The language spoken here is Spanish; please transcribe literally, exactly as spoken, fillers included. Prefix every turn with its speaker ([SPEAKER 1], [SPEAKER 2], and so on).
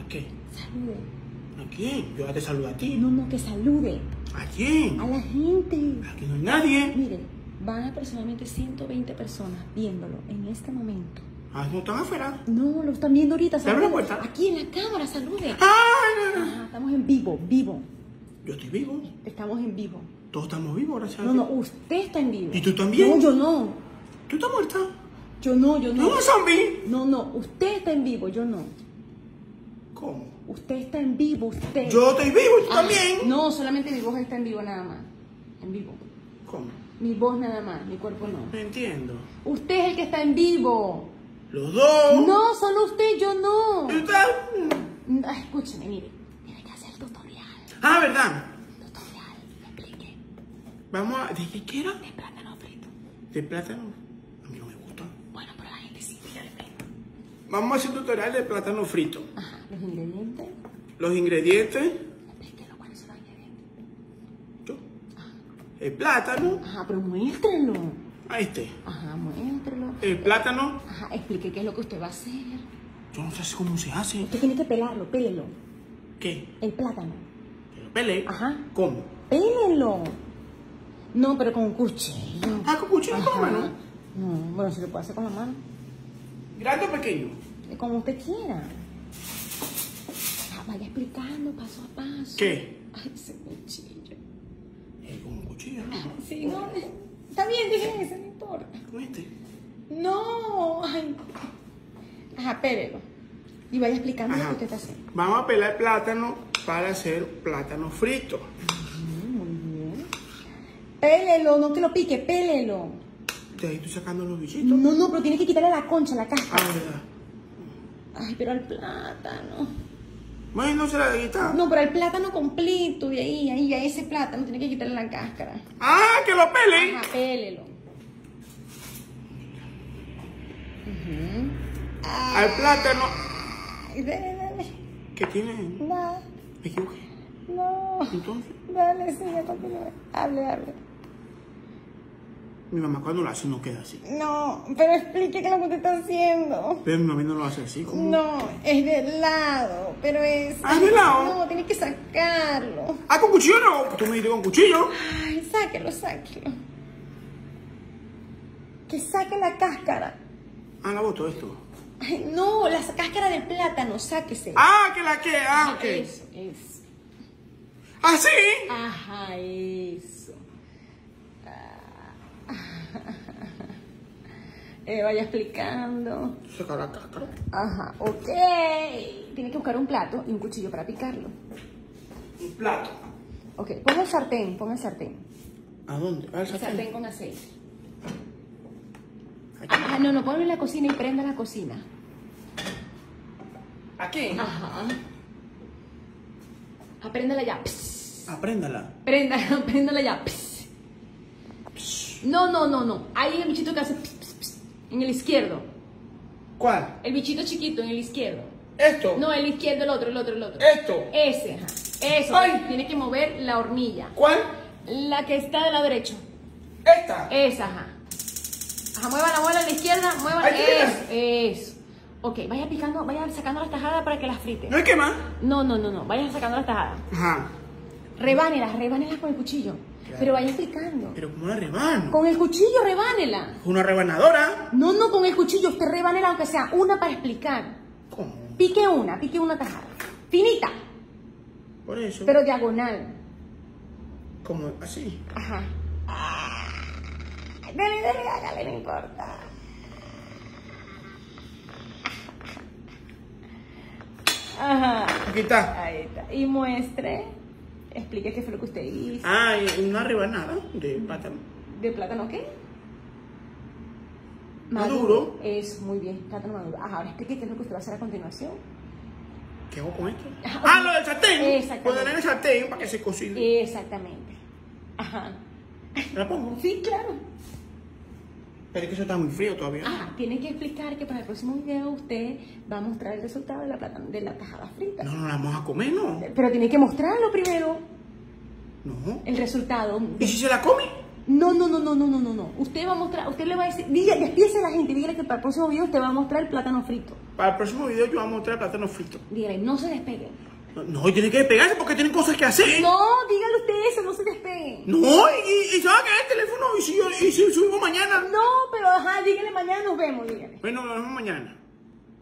[SPEAKER 1] qué?
[SPEAKER 2] Salude.
[SPEAKER 1] ¿A quién? Yo ya te saludo a ti.
[SPEAKER 2] No, no, que salude.
[SPEAKER 1] ¿A quién?
[SPEAKER 2] A la gente.
[SPEAKER 1] Aquí no hay nadie.
[SPEAKER 2] Mire, van aproximadamente ciento veinte personas viéndolo en este momento.
[SPEAKER 1] Ah, ¿no están afuera?
[SPEAKER 2] No, lo están viendo ahorita.
[SPEAKER 1] ¿Te abre la
[SPEAKER 2] salude.
[SPEAKER 1] puerta?
[SPEAKER 2] Aquí en la cámara, salude.
[SPEAKER 1] ¡Ah!
[SPEAKER 2] Ajá, estamos en vivo, vivo.
[SPEAKER 1] Yo estoy vivo.
[SPEAKER 2] Estamos en vivo.
[SPEAKER 1] Todos estamos vivos, gracias a
[SPEAKER 2] No,
[SPEAKER 1] Dios.
[SPEAKER 2] no, usted está en vivo.
[SPEAKER 1] ¿Y tú también?
[SPEAKER 2] No, yo no.
[SPEAKER 1] ¿Tú estás muerta?
[SPEAKER 2] Yo no, yo
[SPEAKER 1] ¿Tú
[SPEAKER 2] no.
[SPEAKER 1] eres un zombie?
[SPEAKER 2] No, no, usted está en vivo, yo no.
[SPEAKER 1] ¿Cómo?
[SPEAKER 2] Usted está en vivo, usted.
[SPEAKER 1] Yo estoy vivo y tú
[SPEAKER 2] Ah,
[SPEAKER 1] también.
[SPEAKER 2] No, solamente mi voz está en vivo nada más. En vivo.
[SPEAKER 1] ¿Cómo?
[SPEAKER 2] Mi voz nada más, mi cuerpo no.
[SPEAKER 1] No entiendo.
[SPEAKER 2] Usted es el que está en vivo.
[SPEAKER 1] Los dos.
[SPEAKER 2] No, solo usted, yo no.
[SPEAKER 1] ¿Y usted?
[SPEAKER 2] Ah, escúcheme, mire. Tiene que hacer el tutorial.
[SPEAKER 1] Ah, ¿verdad?
[SPEAKER 2] Tutorial, me explique.
[SPEAKER 1] Vamos a... ¿De qué quiera?
[SPEAKER 2] De plátano frito.
[SPEAKER 1] ¿De plátano? A mí no me gusta.
[SPEAKER 2] Bueno, pero la gente sí, dígale.
[SPEAKER 1] Vamos a hacer un tutorial de plátano frito.
[SPEAKER 2] Ajá, los ingredientes.
[SPEAKER 1] Los ingredientes...
[SPEAKER 2] Explíquelo, ¿cuáles son los ingredientes?
[SPEAKER 1] Yo. El plátano...
[SPEAKER 2] Ajá, pero muéstrelo.
[SPEAKER 1] A este.
[SPEAKER 2] Ajá, muéstrelo.
[SPEAKER 1] El plátano...
[SPEAKER 2] Ajá, explique qué es lo que usted va a hacer.
[SPEAKER 1] Yo no sé cómo se hace.
[SPEAKER 2] Usted tiene que pelarlo, pélelo.
[SPEAKER 1] ¿Qué?
[SPEAKER 2] El plátano.
[SPEAKER 1] Que lo pele.
[SPEAKER 2] Ajá.
[SPEAKER 1] ¿Cómo?
[SPEAKER 2] Pélelo. No, pero con un cuchillo.
[SPEAKER 1] Ah, con cuchillo con la
[SPEAKER 2] Ajá.
[SPEAKER 1] mano.
[SPEAKER 2] No, bueno, se lo puede hacer con la mano.
[SPEAKER 1] ¿Grande o pequeño?
[SPEAKER 2] Como usted quiera. Ah, vaya explicando paso a paso.
[SPEAKER 1] ¿Qué?
[SPEAKER 2] Ay, ese cuchillo.
[SPEAKER 1] Eh, con un cuchillo, ¿no?
[SPEAKER 2] Sí, no. Está bien, dije ese, no importa.
[SPEAKER 1] Con este.
[SPEAKER 2] No. Ay. Ajá, pélelo. Y vaya explicando lo
[SPEAKER 1] Ajá.
[SPEAKER 2] que usted está haciendo.
[SPEAKER 1] Vamos a pelar plátano para hacer plátano frito.
[SPEAKER 2] Mm, muy bien. Pélelo, no que lo pique, pélelo.
[SPEAKER 1] De ahí estoy sacando los bichitos.
[SPEAKER 2] No, no, pero tiene que quitarle la concha, la
[SPEAKER 1] Ah,
[SPEAKER 2] cáscara.
[SPEAKER 1] verdad.
[SPEAKER 2] Ay, pero al plátano.
[SPEAKER 1] Bueno, no se la quita.
[SPEAKER 2] No, pero al plátano completo, de ahí, ahí, a ese plátano tiene que quitarle la cáscara.
[SPEAKER 1] Ah, que lo pele.
[SPEAKER 2] Ajá, pélelo. Ujú.
[SPEAKER 1] Al plátano.
[SPEAKER 2] Ay, dale, dale.
[SPEAKER 1] ¿Qué tiene?
[SPEAKER 2] No,
[SPEAKER 1] Me equivoqué.
[SPEAKER 2] no.
[SPEAKER 1] Entonces,
[SPEAKER 2] Dale, sigue, continúe. Hable, hable.
[SPEAKER 1] mi mamá cuando lo hace no queda así.
[SPEAKER 2] No, pero explique qué es lo que usted está haciendo.
[SPEAKER 1] Pero mi mamá no lo hace así. ¿Cómo?
[SPEAKER 2] No, es de lado, pero es...
[SPEAKER 1] Ah, ¿de lado?
[SPEAKER 2] No, tiene que sacarlo.
[SPEAKER 1] Ah, con cuchillo no. Tú me dijiste con cuchillo.
[SPEAKER 2] Ay, sáquelo, sáquelo. Que saque la cáscara.
[SPEAKER 1] Ah, la boto esto.
[SPEAKER 2] Ay, no, la cáscara del plátano, sáquese.
[SPEAKER 1] Ah, que la que. Ah, ok.
[SPEAKER 2] Eso, eso.
[SPEAKER 1] ¿Ah, sí?
[SPEAKER 2] Ajá, eso. Ah. Eh, vaya explicando.
[SPEAKER 1] Saca la cáscara.
[SPEAKER 2] Ajá, ok. Tiene que buscar un plato y un cuchillo para picarlo.
[SPEAKER 1] Un plato.
[SPEAKER 2] Ok, ponga el sartén, ponga el sartén.
[SPEAKER 1] ¿A dónde? ¿Al
[SPEAKER 2] El sartén
[SPEAKER 1] sartén?
[SPEAKER 2] con aceite.
[SPEAKER 1] Aquí.
[SPEAKER 2] Ah, no, no, ponlo en la cocina y prenda la cocina.
[SPEAKER 1] Aquí.
[SPEAKER 2] Ajá. Apréndala ya. Pss.
[SPEAKER 1] Apréndala.
[SPEAKER 2] Prenda, préndala ya. Pss. No, no, no, no. Ahí el bichito que hace pss, pss, pss, en el izquierdo.
[SPEAKER 1] ¿Cuál?
[SPEAKER 2] El bichito chiquito en el izquierdo.
[SPEAKER 1] Esto.
[SPEAKER 2] No, el izquierdo, el otro, el otro, el otro.
[SPEAKER 1] Esto.
[SPEAKER 2] Ese, ajá. Eso.
[SPEAKER 1] Ay.
[SPEAKER 2] Tiene que mover la hornilla.
[SPEAKER 1] ¿Cuál?
[SPEAKER 2] La que está del lado derecho.
[SPEAKER 1] Esta.
[SPEAKER 2] Esa, ajá. Ajá, muévala, muévala a la izquierda, muévala.
[SPEAKER 1] Ay, ¿qué
[SPEAKER 2] Eso, eso. Ok, vaya picando, vaya sacando las tajadas para que las frite.
[SPEAKER 1] ¿No hay que más?
[SPEAKER 2] No, no, no, no. Vaya sacando las tajadas.
[SPEAKER 1] Ajá.
[SPEAKER 2] Rebánelas, rebánelas con el cuchillo.
[SPEAKER 1] Claro.
[SPEAKER 2] Pero vaya explicando.
[SPEAKER 1] Pero ¿cómo la rebano?
[SPEAKER 2] Con el cuchillo, rebánela.
[SPEAKER 1] Una rebanadora.
[SPEAKER 2] No, no, con el cuchillo. Usted rebánela aunque sea una para explicar.
[SPEAKER 1] ¿Cómo?
[SPEAKER 2] Pique una, pique una tajada. Finita,
[SPEAKER 1] Por eso.
[SPEAKER 2] pero diagonal.
[SPEAKER 1] Como así.
[SPEAKER 2] Ajá. Dale, dale, hágale, no importa. Ajá.
[SPEAKER 1] Aquí está.
[SPEAKER 2] Ahí está. Y muestre. Explique qué fue lo que usted hizo.
[SPEAKER 1] Ah, y una rebanada de plátano.
[SPEAKER 2] ¿De plátano qué?
[SPEAKER 1] Maduro.
[SPEAKER 2] Es muy bien, plátano maduro. Ajá, ahora explique qué es lo que usted va a hacer a continuación.
[SPEAKER 1] ¿Qué hago con esto?
[SPEAKER 2] Ajá.
[SPEAKER 1] Ah, lo del sartén.
[SPEAKER 2] Exactamente.
[SPEAKER 1] Poner en el sartén para que se cocine.
[SPEAKER 2] Exactamente. Ajá.
[SPEAKER 1] ¿La pongo?
[SPEAKER 2] Sí, claro.
[SPEAKER 1] Pero es que eso está muy frío todavía.
[SPEAKER 2] Ajá, tiene que explicar que para el próximo video usted va a mostrar el resultado de la, plata, de la tajada frita.
[SPEAKER 1] No, no la vamos a comer, ¿no?
[SPEAKER 2] Pero tiene que mostrarlo primero,
[SPEAKER 1] No.
[SPEAKER 2] el resultado.
[SPEAKER 1] ¿Y si se la come?
[SPEAKER 2] No, no, no, no, no, no, no, no. Usted va a mostrar, usted le va a decir, dígale, despídese a la gente, dígale que para el próximo video usted va a mostrar el plátano frito.
[SPEAKER 1] Para el próximo video yo voy a mostrar el plátano frito.
[SPEAKER 2] Dígale, no se despegue.
[SPEAKER 1] No, no, tiene que despegarse porque tienen cosas que hacer.
[SPEAKER 2] No, dígale usted eso, no se despegue.
[SPEAKER 1] No, y, y se va a caer el teléfono y si, yo, y si subimos mañana.
[SPEAKER 2] No, pero ajá, dígale mañana nos vemos, dígale.
[SPEAKER 1] Bueno, nos vemos mañana.